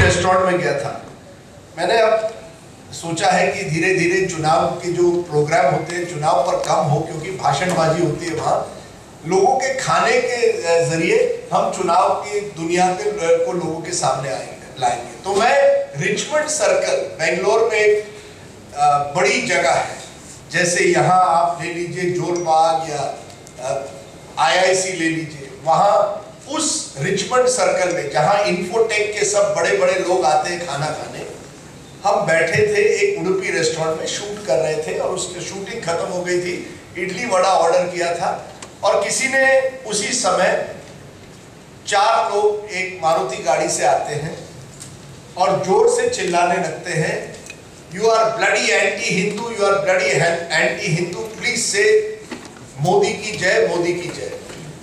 Restaurant में गया था। मैंने अब सोचा है कि धीरे धीरे चुनाव के जो प्रोग्राम होते हैं चुनाव पर कम हो, क्योंकि भाषणबाजी होती है वहाँ, लोगों के खाने के जरिए हम चुनाव की दुनिया को लोगों के सामने लाएंगे। तो मैं रिचमंड सर्कल, बेंगलोर में एक बड़ी जगह है, जैसे यहाँ आप ले लीजिए जोरबाग या IIC ले लीजिए, वहाँ उस रिचमंड सर्कल में जहाँ इन्फोटेक के सब बड़े बड़े लोग आते हैं खाना खाने, हम बैठे थे एक उडुपी रेस्टोरेंट में, शूट कर रहे थे और उसकी शूटिंग खत्म हो गई थी। इडली वड़ा ऑर्डर किया था और किसी ने उसी समय 4 लोग एक मारुति गाड़ी से आते हैं और जोर से चिल्लाने लगते हैं, you are bloody anti Hindu, you are bloody anti Hindu, please से मोदी की जय, मोदी की जय।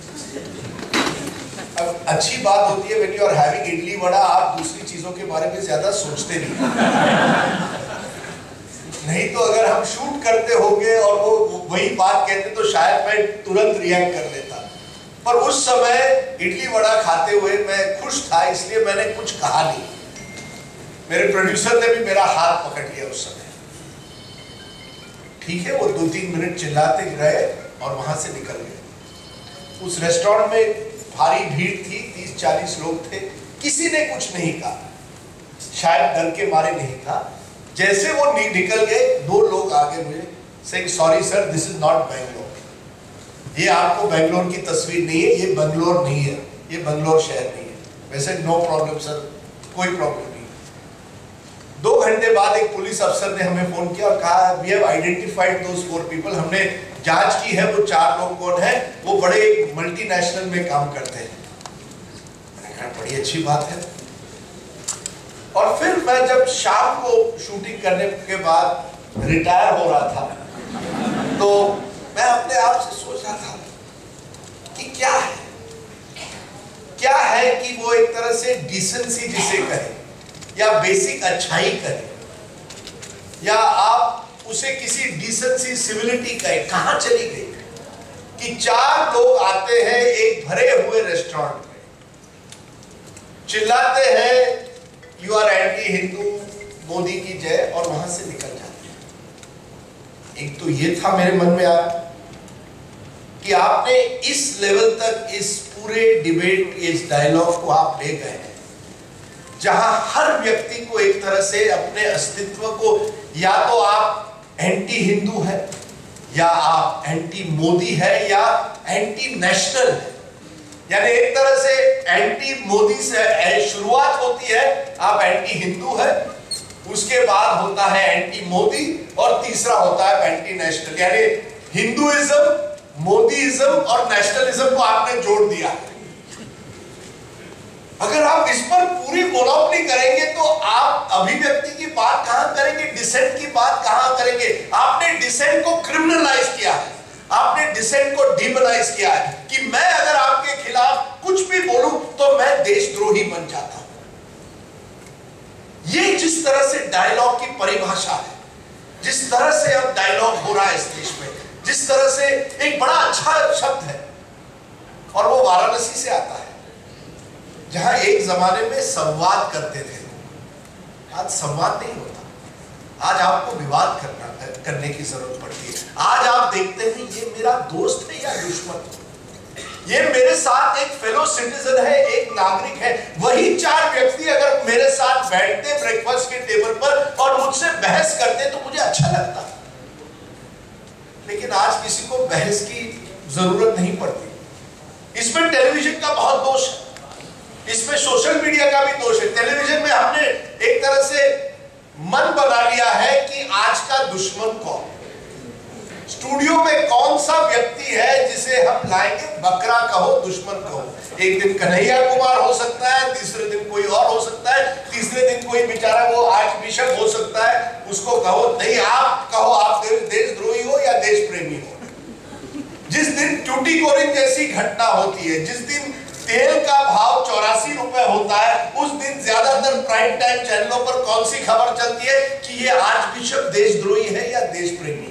अब अच्छी बात होती है when you are having idli vada, आप दूसरी चीजों के बारे में ज्यादा सोचते नहीं तो अगर हम शूट करते होंगे और वो वही बात कहते तो शायद मैं तुरंत रिएक्ट कर लेता, पर उस समय इडली वड़ा खाते हुए मैं खुश था, इसलिए मैंने कुछ कहा नहीं। मेरे प्रोड्यूसर ने भी मेरा हाथ पकड़ लिया उस समय। ठीक है, वो 2-3 मिनट चिल्लाते रहे और वहां से निकल गए। उस रेस्टोरेंट में भारी भीड़ थी, 30-40 लोग थे, किसी ने कुछ नहीं कहा, शायद डर के मारे नहीं कहा। जैसे वो निकल गए, 2 लोग आगे मुझे से sorry sir, this is not Bangalore, ये आपको बेंगलोर की तस्वीर नहीं है, ये बंगलोर नहीं है, ये बंगलोर शहर नहीं है। वैसे नो प्रॉब्लम सर, कोई प्रॉब्लम नहीं। 2 घंटे बाद एक पुलिस अफसर ने हमें फोन किया और कहा we have identified those 4 people, हमने जांच की है, वो 4 लोग कौन है, वो बड़े मल्टीनेशनल में काम करते हैं। मैंने कहा बड़ी अच्छी बात है। और फिर मैं जब शाम को शूटिंग करने के बाद रिटायर हो रहा था, तो मैं अपने आप से सोच रहा था कि क्या है कि वो एक तरह से डिसेंसी जिसे कहे, या बेसिक अच्छाई कहे, या आप उसे किसी डिसेंसी सिविलिटी कहे, कहां चली गई कि 4 लोग आते हैं एक भरे हुए रेस्टोरेंट में, चिल्लाते हैं you are anti Hindu, Modi की जय, और वहां से निकल जाते हैं। एक तो ये था मेरे मन में आया कि आपने इस लेवल तक इस पूरे डिबेट, इस डायलॉग को आप ले गए हैं, जहां हर व्यक्ति को एक तरह से अपने अस्तित्व को, या तो आप एंटी हिंदू है, या आप एंटी मोदी है, या एंटी नेशनल है। यानी एक तरह से एंटी मोदी से शुरुआत होती है, आप एंटी हिंदू है, उसके बाद होता है एंटी मोदी, और तीसरा होता है एंटी नेशनल। यानी हिंदुइज्म, मोदीइज्म और नेशनलिज्म को आपने जोड़ दिया। अगर आप इस पर पूरी मोनोपोली करेंगे तो आप अभिव्यक्ति की बात कहां करेंगे, डिसेंट की बात कहां करेंगे। आपने डिसेंट को क्रिमिनलाइज किया है, आपने डिसेंट को डिमोनाइज किया है कि मैं अगर आपके खिलाफ कुछ भी बोलूं तो मैं देशद्रोही बन जाता हूं। ये जिस तरह से डायलॉग की परिभाषा है, जिस तरह से अब डायलॉग हो रहा है इस देश में, जिस तरह से एक बड़ा अच्छा शब्द है, और वो वाराणसी से आता है, जहां एक जमाने में संवाद करते थे, आज संवाद नहीं होता, आज आपको विवाद करने की जरूरत पड़ती है। आज आप देखते हैं ये मेरा दोस्त है या दुश्मन, ये मेरे साथ एक फेलो सिटीजन है, एक नागरिक है। वही 4 व्यक्ति अगर मेरे साथ बैठते ब्रेकफास्ट के टेबल पर और मुझसे बहस करते तो मुझे अच्छा लगता, लेकिन आज किसी को बहस की जरूरत नहीं पड़ती। इसमें टेलीविजन का बहुत दोष है, इसमें सोशल मीडिया का भी दोष है। टेलीविजन में हमने एक तरह से मन बना लिया है कि आज का दुश्मन कौन, स्टूडियो में कौन सा व्यक्ति है जिसे हम लाएंगे, बकरा कहो दुश्मन कहो। एक दिन कन्हैया कुमार हो सकता है, तीसरे दिन कोई और हो सकता है, तीसरे दिन कोई बेचारा वो आर्च बिशप हो सकता है, उसको कहो नहीं, आप कहो आप देशद्रोही हो या देश प्रेमी हो। जिस दिन टूटीकोरिन जैसी घटना होती है, जिस दिन तेल का भाव 84 रुपए होता है, उस दिन ज्यादातर प्राइम टाइम चैनलों पर कौन सी खबर चलती है कि ये आर्च बिशप देशद्रोही है या देश प्रेमी है।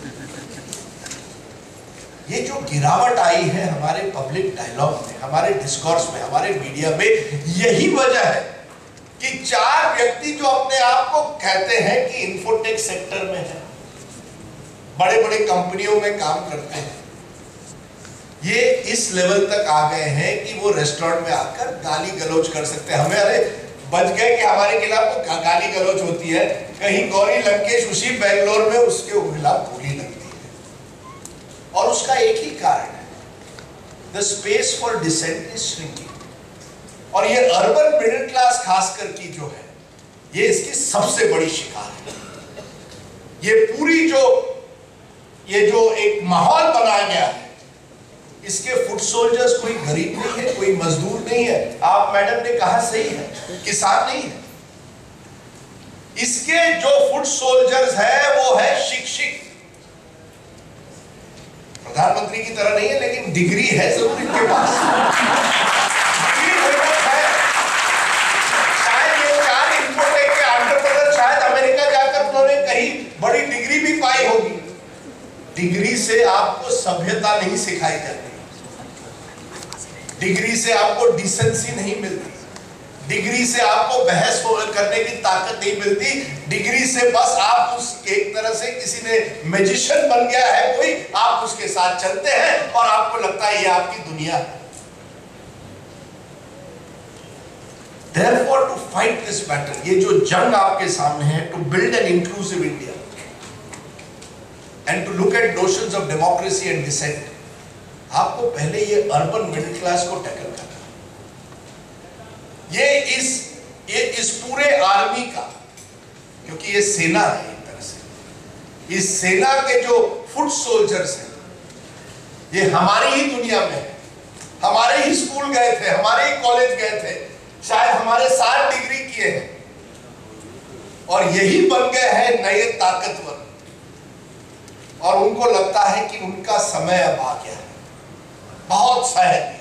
ये जो गिरावट आई है हमारे पब्लिक डायलॉग में, हमारे डिस्कोर्स में, हमारे मीडिया में, यही वजह है कि 4 व्यक्ति जो अपने आप को कहते हैं कि इंफोटेक सेक्टर में है, बड़े बड़े कंपनियों में काम करते हैं, ये इस लेवल तक आ गए हैं कि वो रेस्टोरेंट में आकर गाली गलौज कर सकते हैं। हमें अरे बच गए कि हमारे खिलाफ तो गाली गलौज होती है, कहीं गौरी लंकेश उसी बेंगलोर में उसके खिलाफ गोली लगती है। और उसका एक ही कारण है, the space for dissent is shrinking. और ये अर्बन मिडिल क्लास खासकर की जो है, ये इसकी सबसे बड़ी शिकार है। ये पूरी ये जो एक माहौल बनाया गया है, इसके फुट सोल्जर्स कोई गरीब नहीं है, कोई मजदूर नहीं है। आप मैडम ने कहा सही है, किसान नहीं है। इसके जो फुट सोल्जर्स है वो है शिक्षित। प्रधानमंत्री की तरह नहीं है, लेकिन डिग्री है जरूर इनके पास। शायद ये 4 इंफोटेक के एंटरप्रेन्योर शायद अमेरिका जाकर उन्होंने कहीं बड़ी डिग्री भी पाई होगी। डिग्री से आपको सभ्यता नहीं सिखाई जाती, डिग्री से आपको डिसेंसी नहीं मिलती, डिग्री से आपको बहस करने की ताकत नहीं मिलती। डिग्री से बस आप उस एक तरह से किसी ने मैजिशियन बन गया है कोई, आप उसके साथ चलते हैं और आपको लगता है ये आपकी दुनिया है। Therefore, to fight this battle, ये जो जंग आपके सामने है, to build an inclusive India and to look at notions of democracy and dissent, आपको पहले ये अर्बन मिडिल क्लास को टैकल करना। ये इस पूरे आर्मी का, क्योंकि ये सेना है एक तरह से, इस सेना के जो फुट सोल्जर्स हैं, ये हमारी ही दुनिया में है, हमारे ही स्कूल गए थे, हमारे ही कॉलेज गए थे, शायद हमारे साथ डिग्री किए हैं, और यही बन गए हैं नए ताकतवर। और उनको लगता है कि उनका समय अब आ गया है, बहुत सह लिया,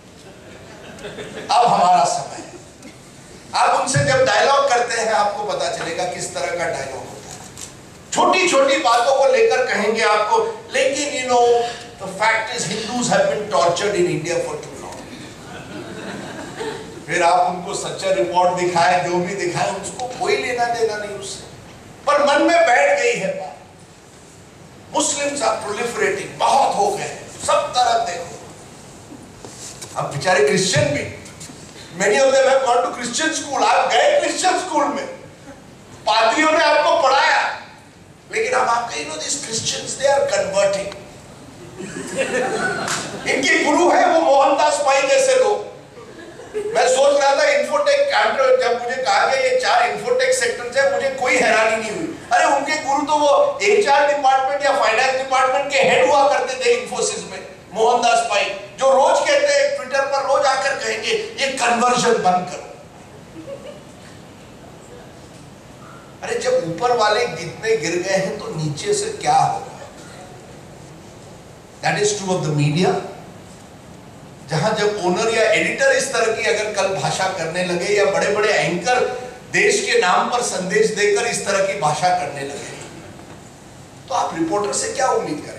अब हमारा समय है। आप उनसे जब डायलॉग करते हैं, आपको पता चलेगा किस तरह का डायलॉग होता है। छोटी छोटी बातों को लेकर कहेंगे आपको, लेकिन you know the fact is Hindus have been tortured in India for too long. फिर आप उनको सच्चा रिपोर्ट दिखाएं, जो भी दिखाएं, उसको कोई लेना देना नहीं उससे, पर मन में बैठ गई है बात। मुस्लिम्स आर प्रोलिफरेटिंग, बहुत हो गए हैं सब तरफ। देखो अब बेचारे क्रिश्चियन भी, many of them have gone to Christian school, आप गए क्रिश्चियन स्कूल में, पादरियों ने आपको पढ़ाया, लेकिन अब आप कहीं know this Christians they are converting. इनके गुरु है वो मोहनदास पाई जैसे लोग। मैं सोच रहा था इंफोटेक, जब मुझे कहा गया ये 4 इंफोटेक सेक्टर्स है, मुझे कोई हैरानी नहीं हुई। अरे उनके गुरु तो वो HR डिपार्टमेंट या फाइनेंस डिपार्टमेंट के हेड हुआ करते थे इंफोसिस में, मोहनदास पाई, जो रोज कहते हैं ट्विटर पर, रोज आकर कहेंगे ये कन्वर्जन बंद करो। अरे जब ऊपर वाले इतने गिर गए हैं तो नीचे से क्या होगा? That is true of the media. जहां जब ओनर या एडिटर इस तरह की अगर कल भाषा करने लगे, या बड़े बड़े एंकर देश के नाम पर संदेश देकर इस तरह की भाषा करने लगे, तो आप रिपोर्टर से क्या उम्मीद करेंगे?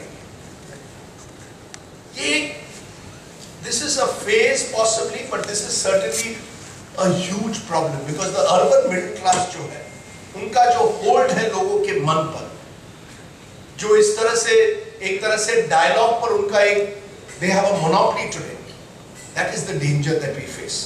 This is a phase possibly, but this is certainly a huge problem because the urban middle class जो है, उनका जो होल्ड है लोगों के मन पर, जो इस तरह से एक तरह से डायलॉग पर उनका एक they have a monopoly today. That is the danger that we face.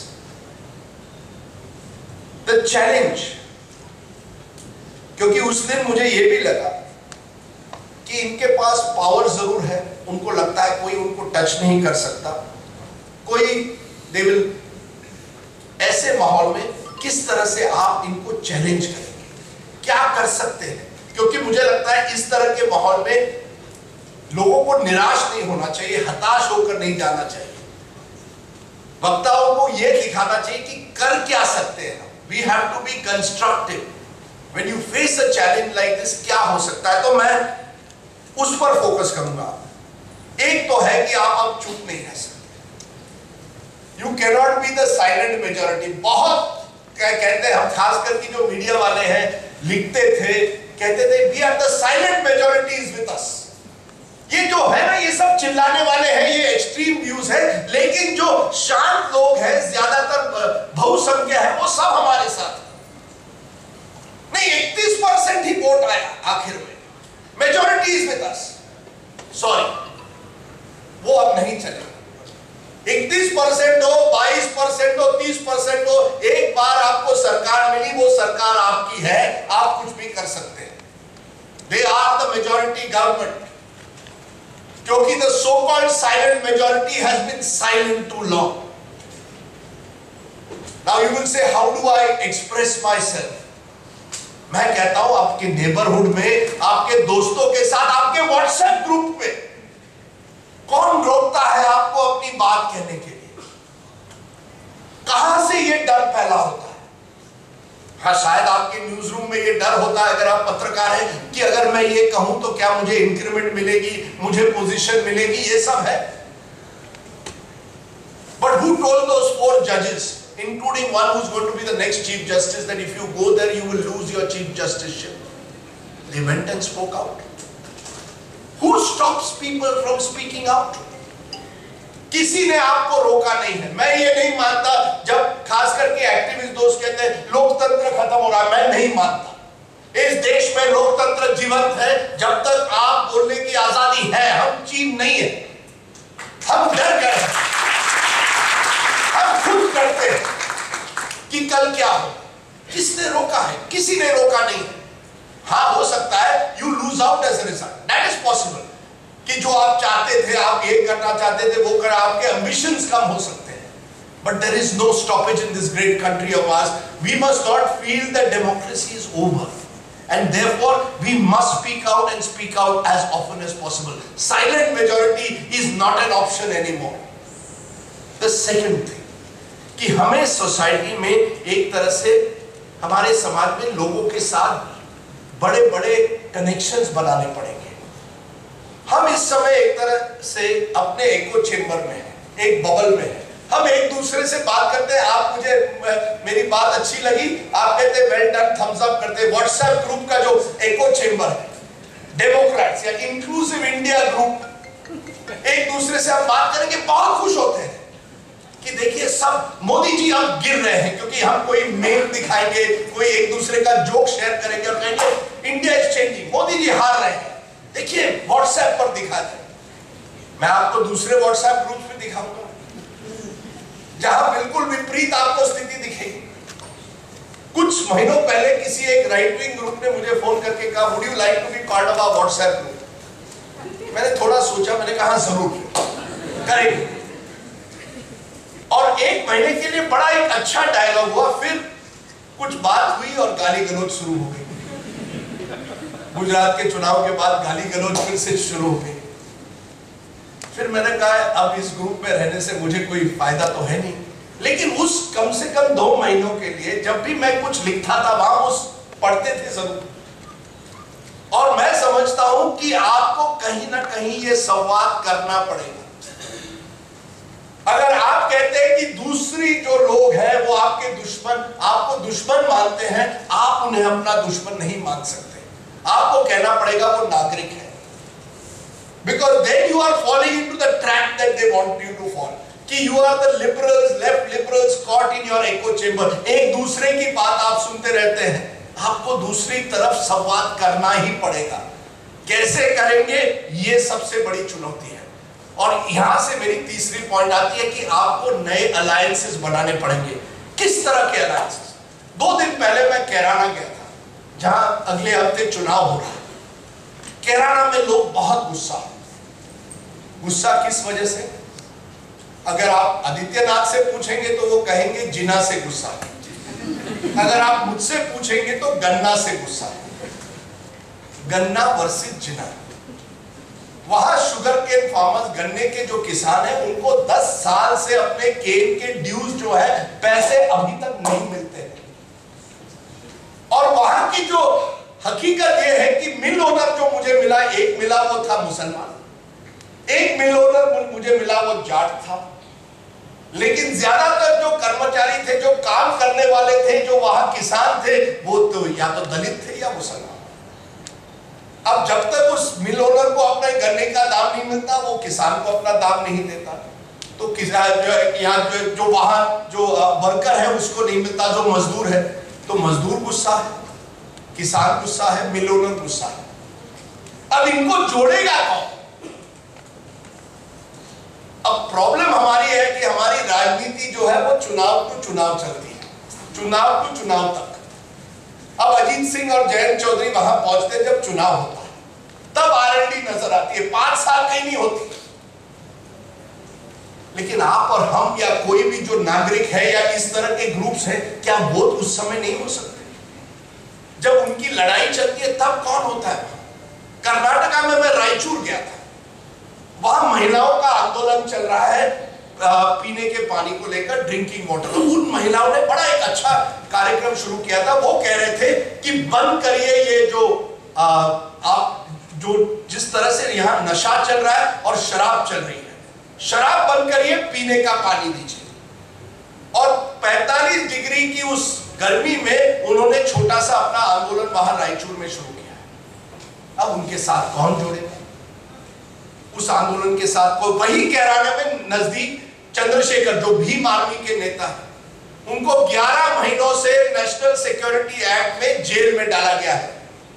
The challenge, क्योंकि उस दिन मुझे ये भी लगा कि इनके पास पावर जरूर है, उनको लगता है कोई उनको टच नहीं कर सकता, कोई दे विल, ऐसे माहौल में किस तरह से आप इनको चैलेंज करेंगे, क्या कर सकते हैं? क्योंकि मुझे लगता है इस तरह के माहौल में लोगों को निराश नहीं होना चाहिए, हताश होकर नहीं जाना चाहिए। वक्ताओं को यह दिखाना चाहिए कि कर क्या सकते हैं। We have to be constructive. When you face a challenge like this, क्या हो सकता है? तो मैं उस पर फोकस करूंगा। एक तो है कि आप अब चुप नहीं रह सकते। You cannot be the silent majority. बहुत कहते हैं, हम खासकर की जो मीडिया वाले हैं लिखते थे, कहते थे we are the silent majorities with us. ये जो है ना, ये सब चिल्लाने वाले हैं, ये एक्सट्रीम व्यूज है, लेकिन जो शांत लोग हैं, ज्यादातर बहुसंख्या है, वो सब हमारे साथ। 31% ही वोट आया आखिर में, majority is with us, sorry वो अब नहीं चलेगा। 31% हो, 22% हो, 30% हो, एक बार आपको सरकार मिली, वो सरकार आपकी है, आप कुछ भी कर सकते हैं। They are the majority government, क्योंकि the so called silent majority has been silent too long. Now you will say, how do I express myself? मैं कहता हूं आपके नेबरहुड में, आपके दोस्तों के साथ, आपके व्हाट्सएप ग्रुप में कौन रोकता है आपको अपनी बात कहने के लिए? कहां से ये डर फैला होता है? हाँ, शायद आपके न्यूज रूम में ये डर होता है, अगर आप पत्रकार हैं, कि अगर मैं ये कहूं तो क्या मुझे इंक्रीमेंट मिलेगी, मुझे पोजीशन मिलेगी, ये सब है। But who told those 4 judges, including one who's going to be the next Chief Justice, that if you go there you will lose your Chief Justiceship? They went and spoke out. Who stops people from speaking out? किसी ने आपको रोका नहीं है। मैं ये नहीं मानता, जब खास करके एक्टिविस्ट दोस्त कहते हैं लोकतंत्र खत्म हो रहा है, मैं नहीं मानता। इस देश में लोकतंत्र जीवंत है जब तक आप बोलने की आजादी है। हम चीन नहीं है, हम डर गए हैं, हम खुद करते हैं कि कल क्या हो। किसने रोका है? किसी ने रोका नहीं है। हाँ, हो सकता है you lose out as a result, that is possible, कि जो आप चाहते थे, आप ये करना चाहते थे, वो कर, आपके एम्बिशंस कम हो सकते हैं। But there is no stoppage in this great country of ours. We must not feel that democracy is over, and therefore we must speak out and speak out as often as possible. Silent majority is not an option anymore. The second thing, कि हमें society में एक तरह से, हमारे समाज में लोगों के साथ बड़े बड़े कनेक्शंस बनाने पड़ेंगे। हम इस समय एक तरह से अपने एको चेंबर में हैं, एक बबल में हैं। हम एक दूसरे से बात करते हैं, आप मुझे, मेरी बात अच्छी लगी, आप कहते हैं वेल डन, थम्स अप करते हैं। व्हाट्सएप ग्रुप का जो एको चेंबर है, डेमोक्रेट्स या इंक्लूसिव इंडिया ग्रुप, एक दूसरे से हम बात करेंगे, बहुत खुश होते हैं कि देखिए सब, मोदी जी अब गिर रहे हैं, क्योंकि हम कोई मेल दिखाएंगे, कोई एक दूसरे का जोक शेयर करेंगे और कहेंगे India is changing, Modi ji हार रहे हैं, देखिए व्हाट्सएप पर दिखा दें। मैं आपको दूसरे व्हाट्सएप ग्रुप में दिखाऊंगा जहां बिल्कुल विपरीत आपको स्थिति दिखेगी। कुछ महीनों पहले किसी एक राइट विंग ग्रुप ने मुझे फोन करके कहा, would you like to be part of our WhatsApp group? मैंने थोड़ा सोचा, मैंने कहा जरूर करेंगे। और एक महीने के लिए बड़ा एक अच्छा डायलॉग हुआ, फिर कुछ बात हुई और गाली गलौज शुरू हो गई। गुजरात के चुनाव के बाद गाली गलौज फिर से शुरू हो गई। फिर मैंने कहा अब इस ग्रुप में रहने से मुझे कोई फायदा तो है नहीं, लेकिन उस कम से कम 2 महीनों के लिए जब भी मैं कुछ लिखता था वहां उस पढ़ते थे जरूर। और मैं समझता हूं कि आपको कहीं ना कहीं ये संवाद करना पड़ेगा। अगर आप कहते हैं कि दूसरी जो लोग हैं वो आपके दुश्मन, आपको दुश्मन मानते हैं, आप उन्हें अपना दुश्मन नहीं मान सकते। आपको कहना पड़ेगा वो नागरिक है, because then you are falling into the trap that they want you to fall, कि you are the liberals, left liberals caught in your echo chamber। एक दूसरे की बात आप सुनते रहते हैं, आपको दूसरी तरफ संवाद करना ही पड़ेगा। कैसे करेंगे, ये सबसे बड़ी चुनौती है। और यहां से मेरी तीसरी पॉइंट आती है कि आपको नए अलायंसेस बनाने पड़ेंगे। किस तरह के अलायंसेस? 2 दिन पहले मैं कैराना गया था, जहां अगले हफ्ते चुनाव हो रहा है। कैराना में लोग बहुत गुस्सा किस वजह से? अगर आप आदित्यनाथ से पूछेंगे तो वो कहेंगे जिना से गुस्सा है। अगर आप मुझसे पूछेंगे तो गन्ना से गुस्सा है। गन्ना वर्सेस जिना। वहां शुगर केन फार्मर्स, गन्ने के जो किसान हैं, उनको 10 साल से अपने केन के ड्यूज जो है, पैसे अभी तक नहीं मिलते हैं। और वहां की जो हकीकत यह है कि मिल ओनर जो मुझे मिला, एक मिला वो था मुसलमान, एक मिल ओनर मुझे मिला वो जाट था, लेकिन ज्यादातर जो कर्मचारी थे, जो काम करने वाले थे, जो वहां किसान थे, वो तो या तो दलित थे या मुसलमान। अब जब तक उस मिल ओनर को अपने गन्ने का दाम नहीं मिलता, वो किसान को अपना दाम नहीं देता, तो किसान जो वहां जो वर्कर है उसको नहीं मिलता, जो मजदूर है, तो मजदूर गुस्सा है। किसान गुस्सा है, मिलोनर गुस्सा है। अब इनको जोड़ेगा कौन? अब प्रॉब्लम हमारी है कि हमारी राजनीति जो है वो चुनाव टू चुनाव चलती है, चुनाव टू चुनाव तक। अब अजीत सिंह और जयंत चौधरी वहां पहुंचते जब चुनाव होता है, तब आरएलडी नजर आती है, 5 साल कहीं नहीं होती। लेकिन आप और हम या कोई भी जो नागरिक है या इस तरह के ग्रुप्स हैं, क्या वोट उस समय नहीं हो सकते? जब उनकी लड़ाई चलती है तब कौन होता है? कर्नाटका में मैं रायचूर गया था, वहां महिलाओं का आंदोलन चल रहा है पीने के पानी को लेकर, ड्रिंकिंग वाटर। उन महिलाओं ने बड़ा एक अच्छा कार्यक्रम शुरू किया था। वो कह रहे थे कि बंद करिए ये जो आप जो जिस तरह से यहाँ नशा चल रहा है और शराब चल रही है, शराब बंद करिए, पीने का पानी दीजिए। और 45 डिग्री की उस गर्मी में उन्होंने छोटा सा अपना आंदोलन वहां रायचूर में शुरू किया। अब उनके साथ कौन जुड़ेगा? उस आंदोलन के साथ कोई, वही कैराना में नजदीक चंद्रशेखर जो भीम आर्मी के नेता है, उनको 11 महीनों से नेशनल सिक्योरिटी एक्ट में जेल में डाला गया है।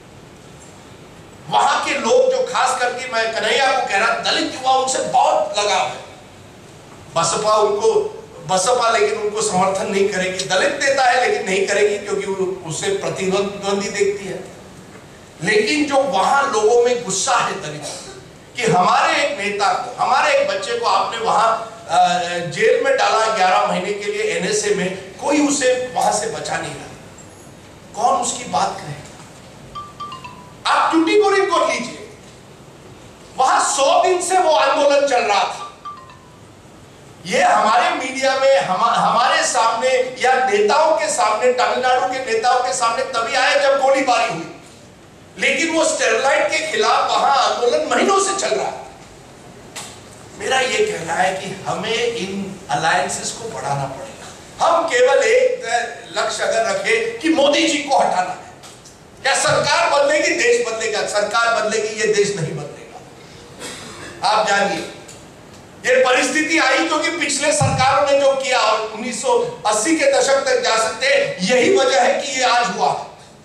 वहां के लोग जो, खास करके मैं कन्हैया को कह रहा, दलित युवा उनसे बहुत लगाव है। बसपा लेकिन उनको समर्थन नहीं करेगी, दलित नेता है लेकिन नहीं करेगी क्योंकि उसे प्रतिद्वंदी देखती है। लेकिन जो वहां लोगों में गुस्सा है दलित कि हमारे एक नेता को, हमारे एक बच्चे को आपने वहां जेल में डाला 11 महीने के लिए एनएसए में, कोई उसे वहां से बचा नहीं रहा, कौन उसकी बात करे? आप टूटीकोरिन को लीजिए, वहां 100 दिन से वो आंदोलन चल रहा था। ये हमारे मीडिया में हमारे सामने या नेताओं के सामने, तमिलनाडु के नेताओं के सामने तभी आया जब गोलीबारी हुई, लेकिन वो स्टेरलाइट के खिलाफ वहां आंदोलन महीनों से चल रहा है। मेरा ये कहना है कि हमें इन अलायंसेस को बढ़ाना पड़ेगा। हम केवल एक लक्ष्य अगर रखें कि मोदी जी को हटाना है, क्या सरकार बदलेगी, देश बदलेगा? सरकार बदलेगी, ये देश नहीं बदलेगा। आप जानिए, ये परिस्थिति आई क्योंकि पिछले सरकारों ने जो किया, और 1980 के दशक तक जा सकते हैं, यही वजह है कि ये आज हुआ।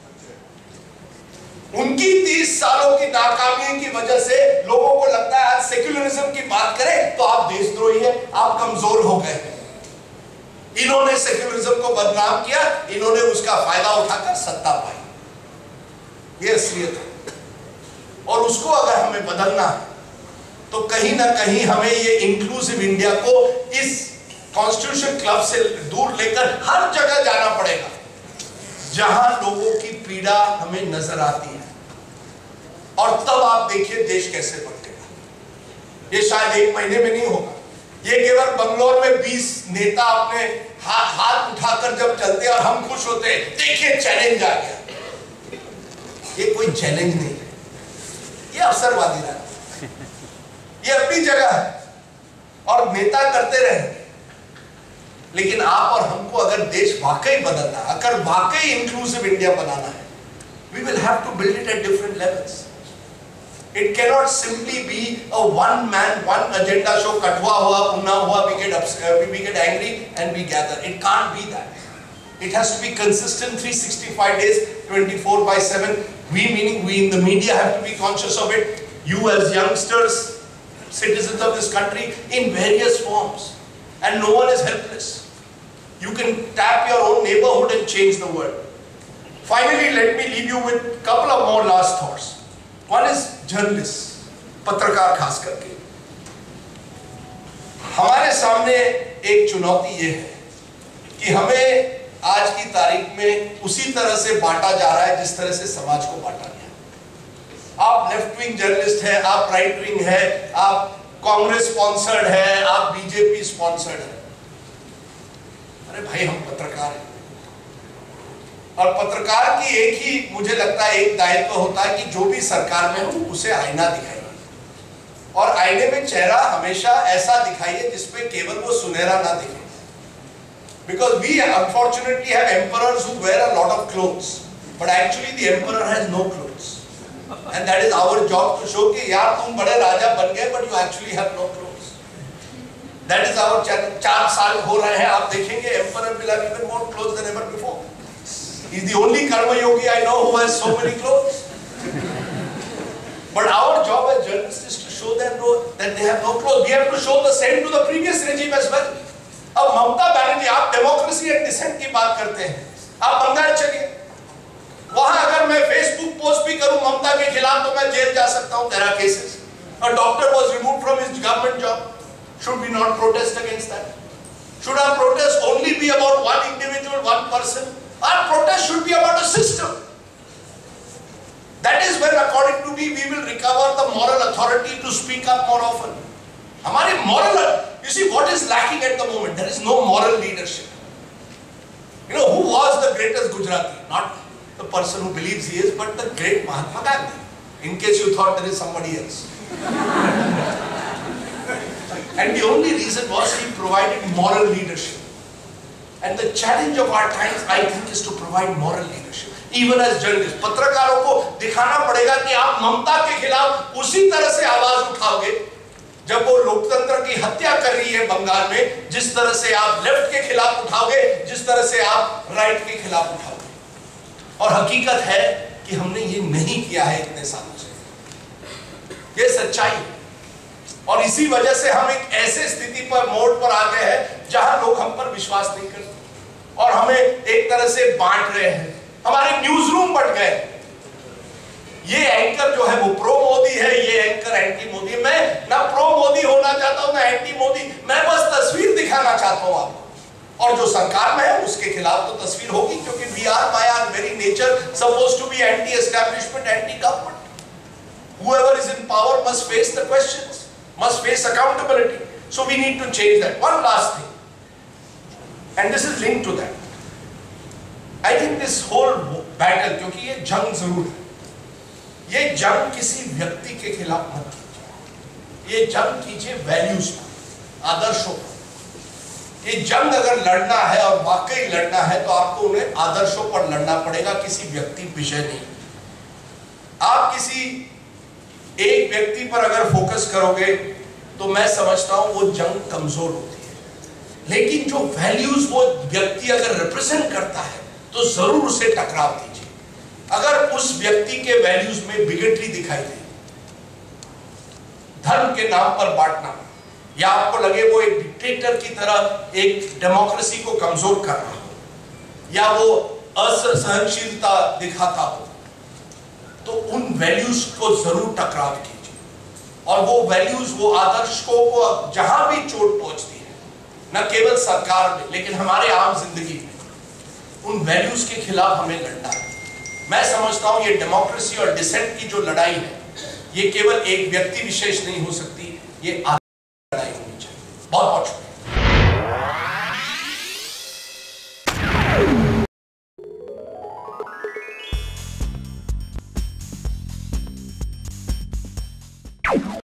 उनकी 30 सालों की नाकामी की वजह से लोगों को लगता है आज सेक्युलरिज्म की बात करें तो आप देशद्रोही हैं, आप कमजोर हो गए। इन्होंने सेक्युलरिज्म को बदनाम किया, इन्होंने उसका फायदा उठाकर सत्ता पाई। ये असलियत है, और उसको अगर हमें बदलना है तो कहीं ना कहीं हमें ये इंक्लूसिव इंडिया को इस कॉन्स्टिट्यूशन क्लब से दूर लेकर हर जगह जाना पड़ेगा जहां लोगों की पीड़ा हमें नजर आती है, और तब आप देखिए देश कैसे बदलेगा। ये शायद 1 महीने में नहीं होगा। ये केवल बंगलोर में 20 नेता अपने हाथ उठाकर जब चलते और हम खुश होते, देखिए चैलेंज आ गया। ये कोई चैलेंज नहीं है, ये अवसरवादी राजनीति, ये अपनी जगह है और नेता करते रहेंगे। लेकिन आप और हमको अगर देश वाकई बदलना है, अगर वाकई इंक्लूसिव इंडिया बनाना है, we will have to build it at different levels. It cannot simply be a one man, one agenda show, कटवा हुआ, भुना हुआ, we get angry and we gather. It can't be that. It has to be consistent 365 days, 24/7. We, meaning we in the media, have to be conscious of it. You as youngsters, citizens of this country, in various forms. And no one is helpless. You can tap your own neighborhood and change the world. Finally, let me leave you with a couple of more last thoughts. One is journalists, पत्रकार खास करके। हमारे सामने एक चुनौती ये है कि हमें आज की तारीख में उसी तरह से बांटा जा रहा है जिस तरह से समाज को बांटा गया। आप लेफ्ट विंग जर्नलिस्ट हैं, आप राइट विंग है, आप कांग्रेस स्पॉन्सर्ड है, आप बीजेपी स्पॉन्सर्ड है। अरे भाई, हम पत्रकार हैं, और पत्रकार की एक ही, मुझे लगता है, एक दायित्व होता है कि जो भी सरकार में हो उसे आईना दिखाइए, और आईने में चेहरा हमेशा ऐसा दिखाइए जिसपे केवल वो सुनहरा ना दिखे। Because we unfortunately have emperors who wear a lot of clothes, but actually the emperor has no clothes, and that is our job to show कि यार तुम बड़े राजा बन गए, but you actually have no clothes. That is our challenge. 4 साल हो रहे हैं, आप देखेंगे emperor will have even more clothes than ever before. He's the only karma yogi I know who has so many clothes. But our job as journalists is to show them that they have no clothes. We have to show the same to the previous regime as well. अब ममता बनर्जी, आप democracy and decent की बात करते हैं, आप बंगाल चलिए, वहां अगर मैं फेसबुक पोस्ट भी करूं ममता के खिलाफ तो मैं जेल जा सकता हूं. There are cases. A doctor was removed from his government job. Should we not protest against that? Should our protest only be about one individual, one person? Our protest should be about a system. That is when, according to me, we will recover the moral authority to speak up more often. हमारी moral, you see what is lacking at the moment? There is no moral leadership. You know who was the greatest Gujarati? Not the person who believes he is, but the great Mahatma Gandhi. In case you thought there is somebody else. And the only reason was he provided moral leadership. And the challenge of our times, I think, is to provide moral leadership. Even as journalists, पत्रकारों को दिखाना पड़ेगा कि आप ममता के खिलाफ उसी तरह से आवाज उठाओगे जब वो लोकतंत्र की हत्या कर रही है बंगाल में, जिस तरह से आप लेफ्ट के खिलाफ उठाओगे, जिस तरह से आप राइट के खिलाफ उठाओगे. और हकीकत है कि हमने ये नहीं किया है इतने सालों से. ये सच्चाई है. और इसी वजह से हम एक ऐसे स्थिति पर मोड़ पर आ गए हैं जहां लोग हम पर विश्वास नहीं करते और हमें एक तरह से बांट रहे हैं. हमारे न्यूज रूम बट गए. ये एंकर जो है वो प्रो मोदी है, ये एंकर एंटी मोदी है. मैं ना प्रो मोदी होना चाहता हूं ना एंटी मोदी. मैं बस तस्वीर दिखाना चाहता हूं आपको. और जो सरकार में है उसके खिलाफ तो तस्वीर होगी, क्योंकि we are by our very nature supposed to be anti establishment, anti government. Whoever is in power must face the questions, must face accountability. So we need to change that. One last thing, and this is linked to that. I think this whole battle, क्योंकि ये जंग जरूर है, ये जंग किसी व्यक्ति के खिलाफ मत कीजिए. ये जंग कीजिए वैल्यूज पर, आदर्शों पर. ये जंग अगर लड़ना है और वाकई लड़ना है तो आपको उन्हें आदर्शों पर लड़ना पड़ेगा, किसी व्यक्ति विषय नहीं. आप किसी एक व्यक्ति पर अगर फोकस करोगे तो मैं समझता हूं वो जंग कमजोर होती है. लेकिन जो वैल्यूज वो व्यक्ति अगर रिप्रेजेंट करता है तो जरूर उसे टकराव दीजिए. अगर उस व्यक्ति के वैल्यूज में बिगेटरी दिखाई दे, धर्म के नाम पर बांटना, या आपको लगे वो एक डिक्टेटर की तरह एक डेमोक्रेसी को कमजोर कर रहा हो, या वो असहनशीलता दिखाता हो, तो उन वैल्यूज को जरूर टकराव कीजिए. और वो वैल्यूज, वो आदर्शों को जहां भी चोट पहुंचती है, न केवल सरकार में लेकिन हमारे आम जिंदगी में, उन वैल्यूज के खिलाफ हमें लड़ना है. मैं समझता हूं ये डेमोक्रेसी और डिसेंट की जो लड़ाई है, ये केवल एक व्यक्ति विशेष नहीं हो सकती, ये लड़ाई होनी चाहिए. बहुत बहुत